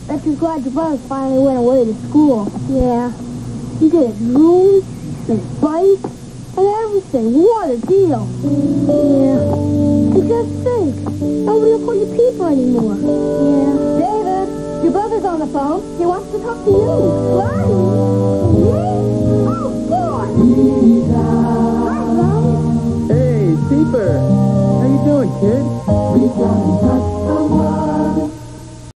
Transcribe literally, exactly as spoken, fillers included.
Bet you're glad your brother finally went away to school. Yeah. You get his room, his bike, and everything. What a deal. Yeah. And just think, nobody will call you Peeper anymore. Yeah. David, your brother's on the phone. He wants to talk to you. What? Me? Oh, boy. Hi, Rose. Hey, Peeper. How you doing, kid? Reach out and touch the world.